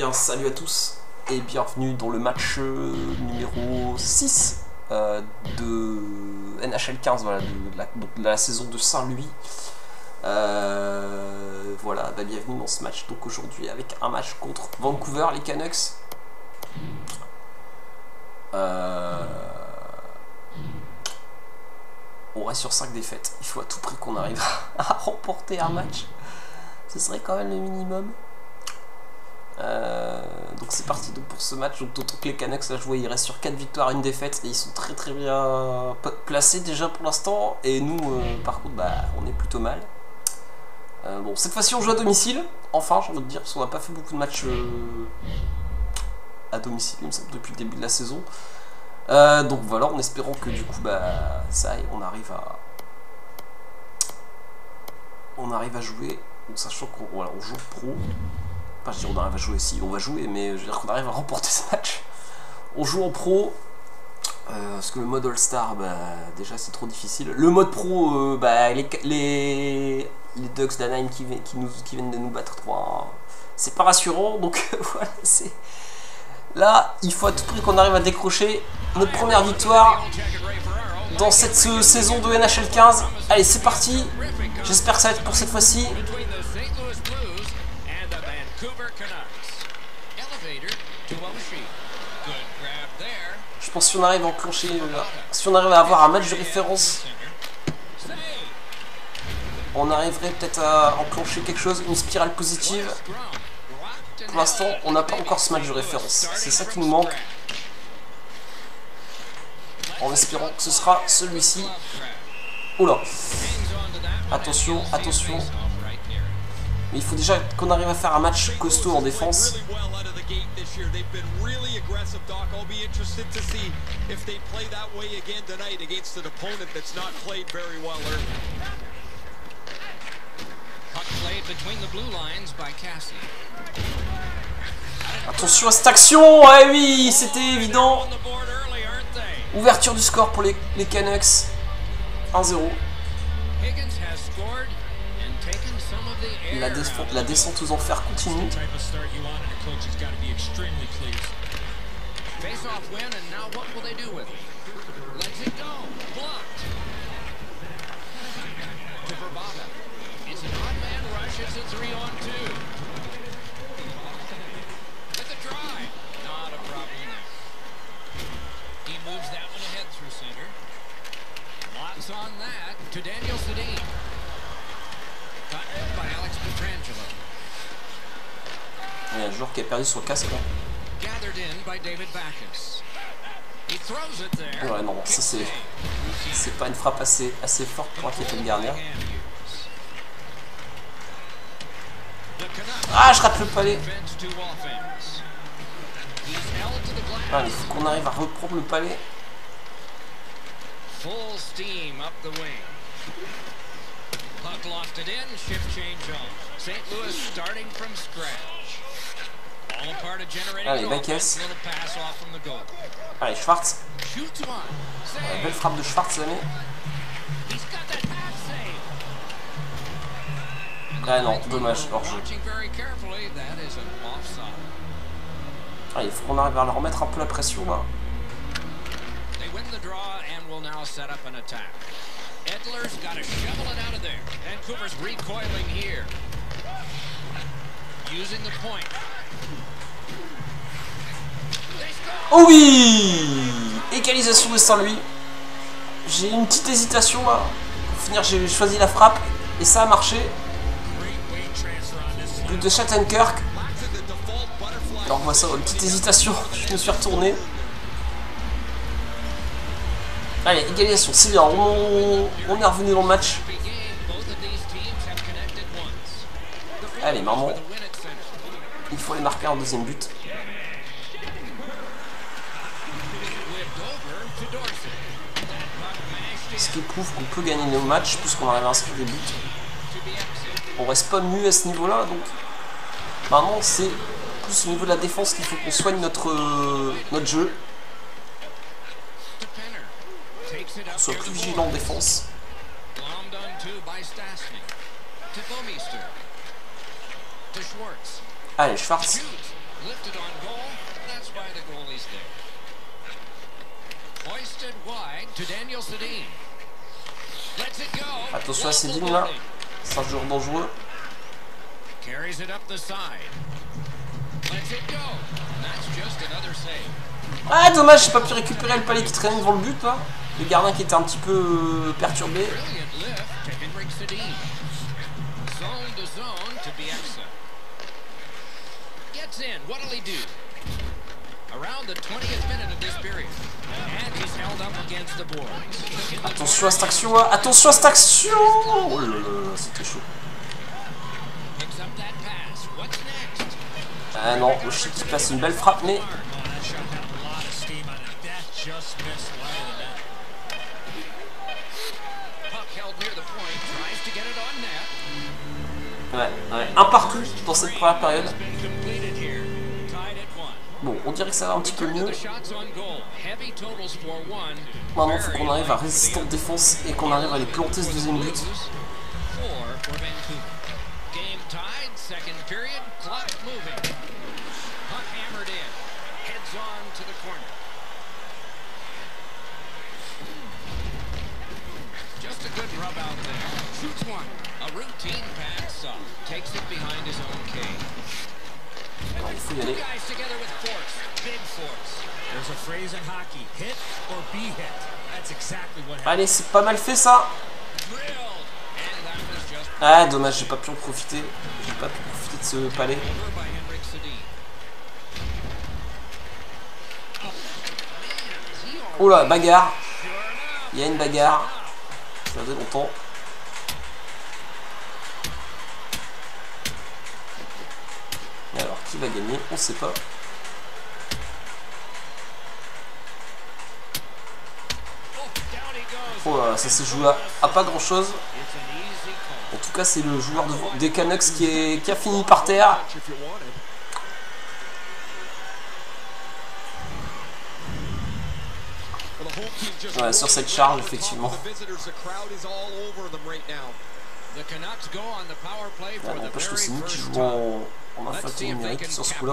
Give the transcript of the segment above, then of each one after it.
bien, salut à tous et bienvenue dans le match numéro 6 de NHL 15, voilà, de la saison de Saint-Louis. Voilà, bah, bienvenue dans ce match donc aujourd'hui avec un match contre Vancouver, les Canucks. On reste sur 5 défaites, il faut à tout prix qu'on arrive à remporter un match. Ce serait quand même le minimum. Donc c'est parti donc pour ce match. Donc, d'autant que les Canucks, là je vois, ils restent sur 4 victoires, 1 défaite et ils sont très très bien placés déjà pour l'instant. Et nous par contre bah, on est plutôt mal. Bon, cette fois-ci on joue à domicile. Enfin, j'ai envie de dire, parce qu'on n'a pas fait beaucoup de matchs à domicile, il me semble, depuis le début de la saison. Donc voilà, en espérant que du coup bah ça on arrive à jouer. Donc sachant qu'on voilà, on joue pro. Enfin, je dis on arrive à jouer, si on va jouer, mais je veux dire qu'on arrive à remporter ce match. On joue en pro, parce que le mode All-Star, bah, déjà c'est trop difficile. Le mode pro, bah, les Ducks d'Anaheim qui viennent de nous battre 3-1, c'est pas rassurant, donc voilà, c'est... Là, il faut à tout prix qu'on arrive à décrocher notre première victoire dans cette saison de NHL 15. Allez, c'est parti. J'espère que ça va être pour cette fois-ci. Je pense que si on arrive à enclencher, si on arrive à avoir un match de référence, on arriverait peut-être à enclencher quelque chose, une spirale positive. Pour l'instant, on n'a pas encore ce match de référence. C'est ça qui nous manque. En espérant que ce sera celui-ci. Oula. Attention, attention. Mais il faut déjà qu'on arrive à faire un match costaud en défense. Attention à cette action. Ah oui, c'était évident. Ouverture du score pour les Canucks. 1-0. La descente aux enfers continue. Il y a un joueur qui a perdu son casque là. Ouais, non, ça c'est pas une frappe assez forte pour inquiéter le gardien. Ah, je rate le palais. Ah, il faut qu'on arrive à reprendre le palais. Allez, Backes. Allez, Schwartz. Belle frappe de Schwartz, l'année. Ah non, dommage, hors-jeu. Allez, il faut qu'on arrive à leur remettre un peu la pression là. Oh oui! Égalisation de Saint-Louis. J'ai une petite hésitation là. Pour finir, j'ai choisi la frappe et ça a marché. But de Shattenkirk. Alors on voit ça, une petite hésitation. Je me suis retourné. Allez, égalisation, c'est bien. On est revenu dans le match. Allez, maman. Il faut aller marquer un deuxième but. Ce qui prouve qu'on peut gagner nos matchs puisqu'on arrive à inscrire des buts. On reste pas mieux à ce niveau-là, donc maintenant c'est plus au niveau de la défense qu'il faut qu'on soigne notre jeu. Qu'on soit plus vigilant en défense. Allez, Schwartz. lifted on goal. That's why the goalie's there. Hoisted wide to Daniel Sedin. Lets it go. Attention à Sedin là. C'est un joueur dangereux. Carries it up the side. Lets it go. That's just another save. Ah dommage, j'ai pas pu récupérer le palais qui traînait devant le but là. Le gardien qui était un petit peu perturbé. Brilliant lift to Henrik Sedin. Zone to zone to Bieksa. Gets in. What'll he do? Around the 20th minute of this period. And he's held up against the boards. Attention à cette action là. Attention à cette action. Oh là là, c'était chaud. Picks up that pass. What's next? Ah non, Oshie qui place une belle frappe, mais ouais, un partout dans cette première période. Bon, on dirait que ça va un petit peu mieux. Maintenant, il faut qu'on arrive à résister en défense et qu'on arrive à les planter ce deuxième but. Just a good rub out there. Shoots one. A routine pass up. Takes it behind his own cage. Alors, il faut y aller. Guys together with force. Big force. There's a phrase in hockey, hit or be hit. That's exactly what happened. Allez, c'est pas mal fait ça. Drilled. And that was just Ah, dommage, j'ai pas pu en profiter. J'ai pas pu profiter de ce palais. over by Henrik Sedin. Oh là, bagarre. Il y a une bagarre. Ça faisait longtemps. Et alors, qui va gagner? On sait pas. Oh là là, ça s'est joué à pas grand chose. En tout cas, c'est le joueur des Canucks qui a fini par terre. Ouais, sur cette charge, effectivement. Ouais, n'empêche que c'est nous qui jouons en infériorité numérique sur ce coup-là.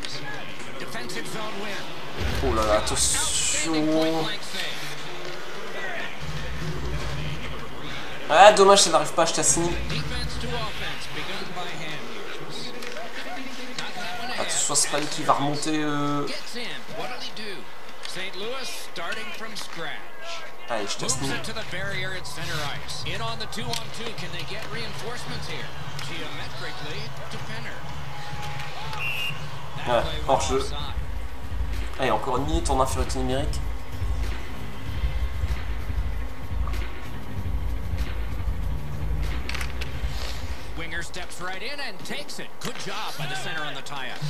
Oh là là, attention. Ah, dommage, ça n'arrive pas à Stastny. Attention à Spani qui va remonter. Allez, Stastny. Ouais, hors jeu. Allez, encore une minute en infériorité numérique. Winger steps right in and takes it. Good job by the center on the tie-up.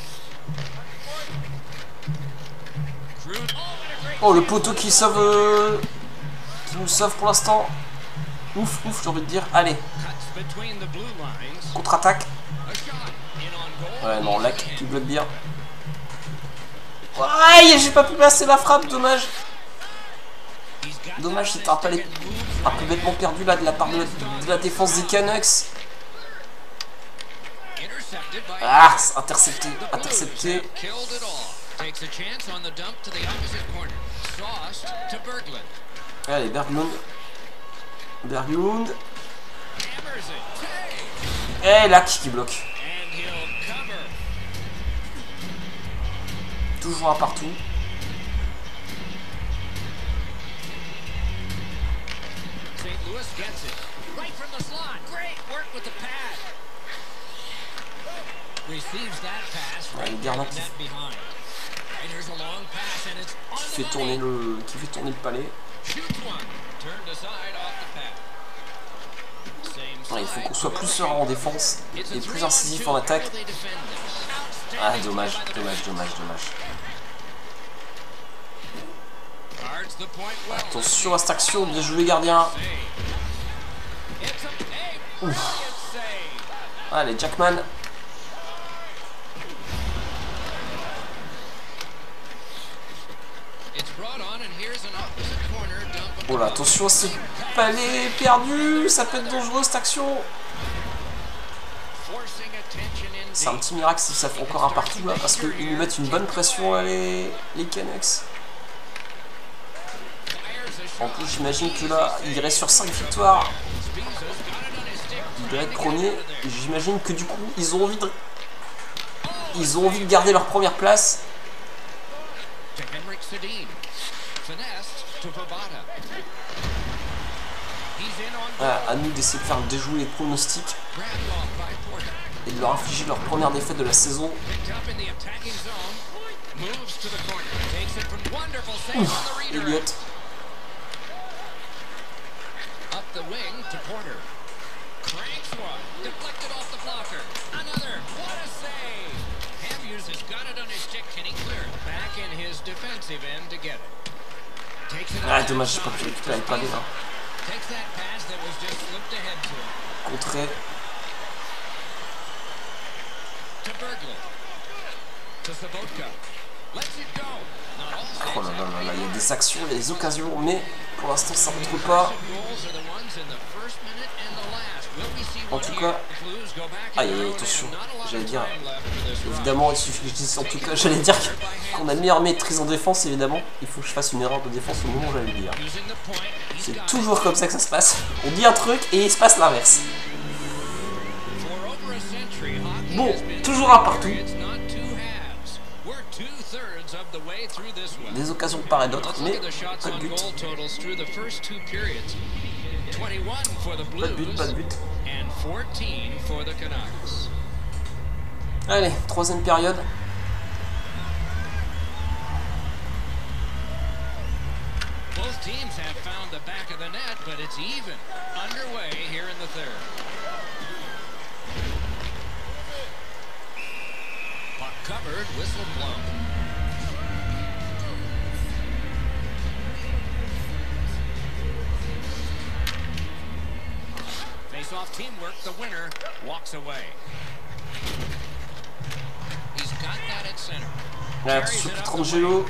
Oh, le poteau qui sauve. Qui nous sauve pour l'instant. Ouf, ouf, j'ai envie de dire. Allez. Contre-attaque. Ouais, non, Lac qui bloque bien. Aïe, j'ai pas pu placer la frappe, dommage. Dommage, c'était un peu bêtement perdu là de la part de la défense des Canucks. Ah, intercepté, intercepté. Allez, Berglund. Berglund. Et Lac qui bloque. Toujours un partout. Ouais, le gardien qui fait tourner le palais. Ouais, il faut qu'on soit plus serein en défense et plus incisif en attaque. Ah, dommage, dommage, dommage, dommage. Attention à cette action, bien joué gardien. Ouf. Allez, Jackman. Oh là, attention à ce palais perdu, ça peut être dangereux cette action. C'est un petit miracle si ça fait encore un partout là, parce qu'ils nous mettent une bonne pression là, les Canucks. En plus, j'imagine que là, il reste sur 5 victoires. Il doit être premier. Et j'imagine que du coup, ils ont envie de garder leur première place. Voilà, à nous d'essayer de faire déjouer les pronostics et de leur infliger leur première défaite de la saison. Elliott. Ah, dommage, j'ai pas pu récupérer le palais là. Contré. Oh là là là là, il y a des actions, il y a des occasions, mais pour l'instant ça ne retrouve pas. En tout cas, aïe aïe aïe, attention, j'allais dire, évidemment, il suffit que je dise, en tout cas, j'allais dire qu'on a une meilleure maîtrise en défense, évidemment. Il faut que je fasse une erreur de défense au moment où j'allais le dire. C'est toujours comme ça que ça se passe. On dit un truc et il se passe l'inverse. Bon, toujours un partout. Des occasions de part et d'autre, mais pas de but. Pas de but, pas de but. Allez, troisième période. Both teams have found the back of the net, but it's even underway here in the third. Puck covered, whistle blown. Face-off teamwork, the winner walks away. He's got that at center. Attention, Pietrangelo.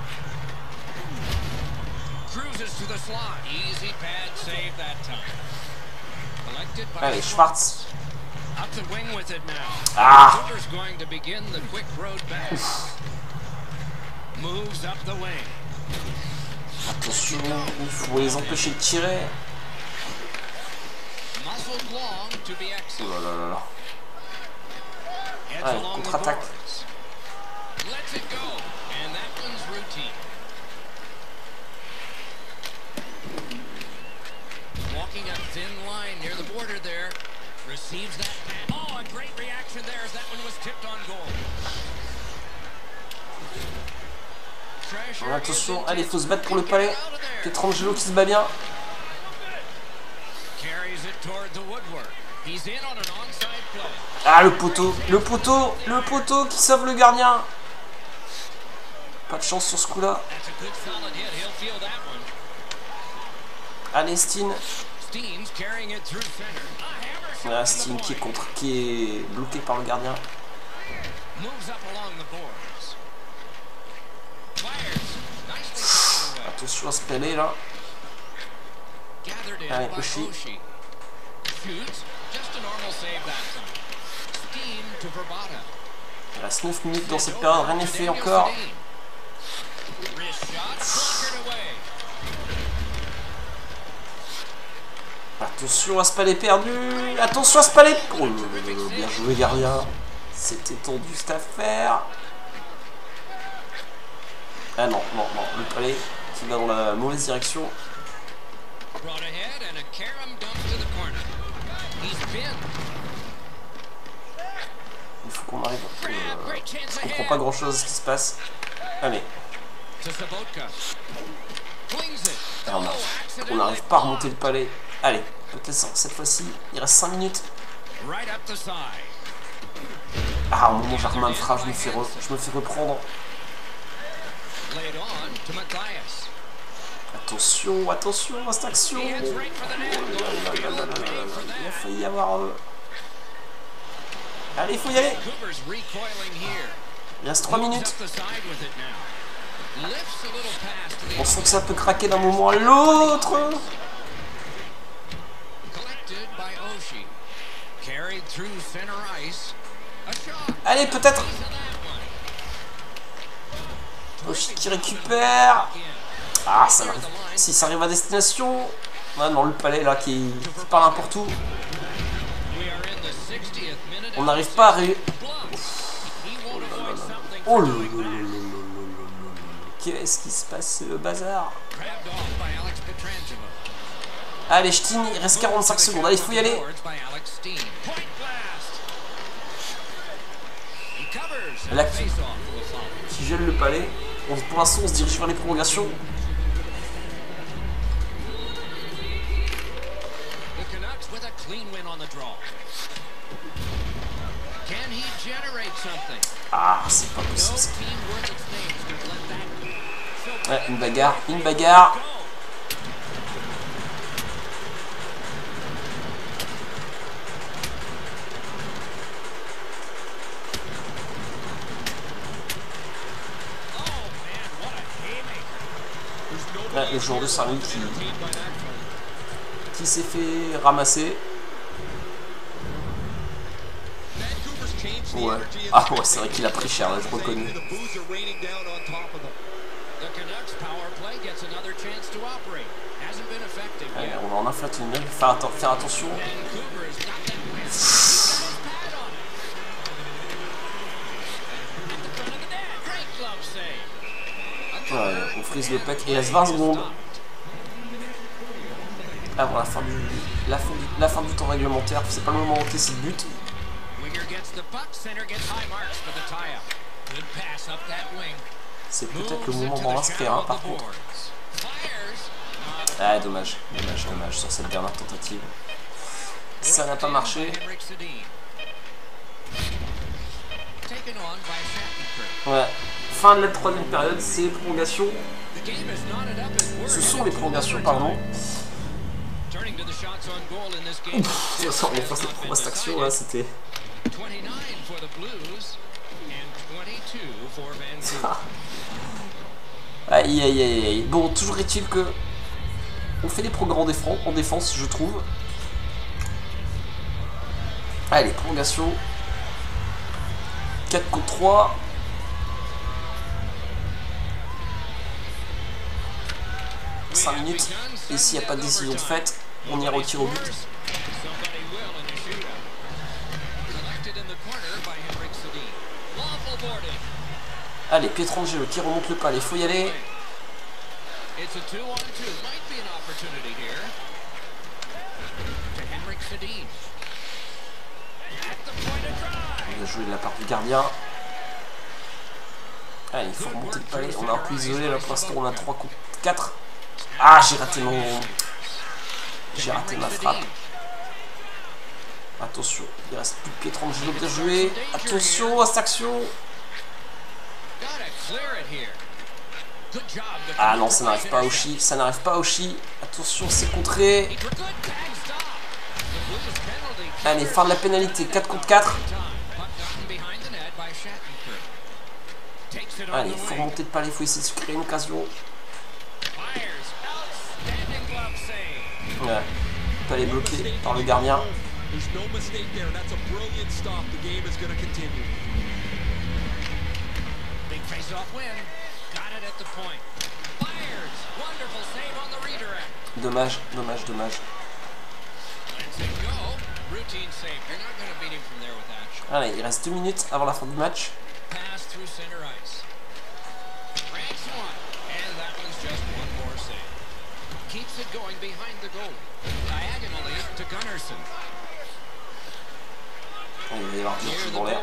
Cruises to the slot. Easy pad save that time. Collected by Allez, Schwartz. Up the wing with it now. Ah. Cooper's going to begin the quick road back. Moves up the wing. Attention, il faut les empêcher de tirer. Muscled long to be Oh excellent. là là là là. Heads Allez, along the contre-attaque. boards. Lets it go. And that one's routine. Walking a thin line near the border there. Receives that pass. Oh, a great reaction there as that one was tipped on goal. Treasure Attention, is allez, il faut se battre pour le intense. palais. Get out of there. Pietrangelo qui se bat bien. Carries it toward the woodwork. He's in on an onside play. Ah, le poteau, le poteau, le poteau qui sauve le gardien. Pas de chance sur ce coup-là. That's a good solid hit. He'll feel that one. Allez, Steen. Steen's carrying it through center. A hammer shot Voilà, from the Steen qui est, point. qui est bloqué par le gardien. Moves up along the boards. Fires. Nicely taken away. Attention à se peler là. Gathered in Allez, by Oshie. Oshie. Shoots. Just a normal save that time. Steen to Verbata. Il reste 9 minutes dans cette période, rien n'est fait encore. Wrist shot. Conquered away. Attention à ce palais perdu. Attention à ce palais. Oh, bien joué gardien. C'était tendu cette affaire. Ah non, non, non. Le palais qui va dans la mauvaise direction. Brought ahead and a carom dump to the corner. He's pinned. Il faut qu'on arrive. Grab. Great chance Je comprends ahead. pas grand chose à ce qui se passe. Allez. To Sabotka. Flings it. Ah, on Oh, arrive. accidentally On n'arrive pas à remonter le palais. Allez, peut-être cette fois-ci. Il reste 5 minutes. right up the side. Ah, au moment où Germain me frappe, je me fais reprendre. Laid on to Matthias. Attention, attention à cette action. He heads right for the net. Going to pay for Il a that. failli y avoir... Allez, il faut y aller. Cooper's recoiling here. Il reste 3 Moves minutes. up the side with it now. Lifts a little pass to the On sent que ça peut craquer d'un moment à l'autre. collected by Oshie. Carried through center ice. Allez, peut-être. Oshii qui récupère. Ah, ça arrive. Si ça arrive à destination. Ah non, le palais là qui part n'importe où. On n'arrive pas à réussir. Oh là là là là là. Qu'est-ce qui se passe? C'est le bazar. Allez, Sting, il reste 45 secondes. Allez, il faut y aller. Là, qui gèle le palais. Pour l'instant, on se dirige vers les prolongations. Ah, c'est pas possible ça. Ouais, une bagarre, une bagarre. Ouais, le joueur de Saint-Louis qui s'est fait ramasser. Ouais. Ah ouais, c'est vrai qu'il a pris cher là, je reconnais. Allez, on va en inflater une même. Faire attention. Ouais, on frise le pack. Il reste 20 secondes. Avant la fin du temps réglementaire. C'est pas le moment de manquer ses buts. C'est peut-être le moment d'en inscrire un par contre. Ah, dommage sur cette dernière tentative. Ça n'a pas marché. Ouais. Fin de la troisième période, c'est les prolongations. Ce sont les prolongations, pardon. Ouf, on est face à cette action là, c'était. Aïe aïe aïe aïe. Bon, toujours est-il que on fait des progrès en défense, je trouve. Allez, prolongation. 4 contre 3. « 5 minutes. Et s'il n'y a pas de décision de fait, on ira au tir au but. Allez, Pietrangelo qui remonte le palais, il faut y aller. On a joué de la part du gardien. Allez, il faut remonter le palais. On est un peu isolé là pour l'instant, on a 3 contre 4. Ah, j'ai raté ma frappe. Attention, il reste plus de Pietrangelo, bien joué. Attention à cette action. Ah non, ça n'arrive pas à Oshii. Ça n'arrive pas à Oshii. Attention, c'est contré. Allez, fin de la pénalité. 4 contre 4. Allez, il faut remonter le palais. Il faut essayer de se créer une occasion. Ouais. Le palais bloqué par le gardien. Dommage. Allez, il reste 2 minutes avant la fin du match. Il va y avoir du tir dans l'air.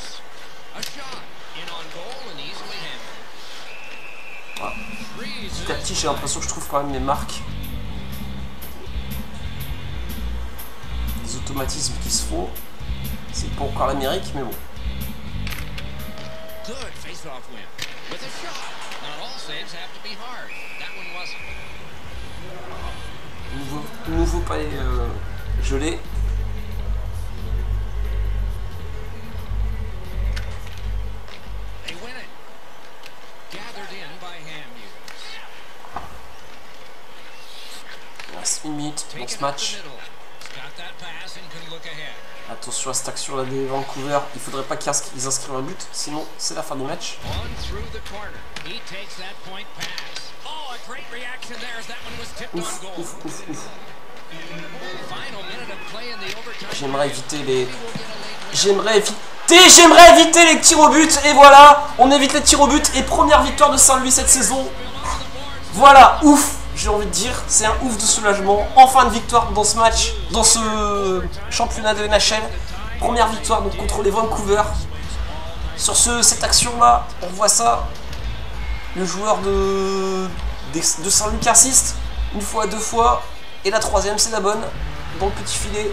Voilà. Petit à petit, j'ai l'impression que je trouve quand même les marques. Des automatismes qui se font. C'est pas encore l'Amérique, mais bon. Nouveau palais gelé. Il reste 1 minute dans ce match. Attention à cette action là des Vancouver. Il faudrait pas qu'ils inscrivent un but, sinon c'est la fin du match. Ouf. J'aimerais éviter les tirs au but. Et voilà, on évite les tirs au but. Et première victoire de Saint-Louis cette saison. Voilà, ouf. J'ai envie de dire, c'est un ouf de soulagement. Enfin une victoire dans ce match, dans ce championnat de NHL. Première victoire donc contre les Vancouver. Sur cette action-là, on voit ça. Le joueur de Saint-Luc assiste. Une fois, deux fois. Et la troisième, c'est la bonne. Dans le petit filet.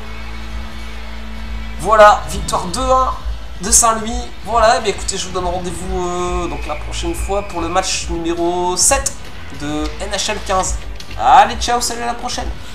Voilà, victoire 2-1 de Saint-Louis. Voilà, et bien écoutez, je vous donne rendez-vous donc la prochaine fois pour le match numéro 7 de NHL 15. Allez, ciao, salut, à la prochaine.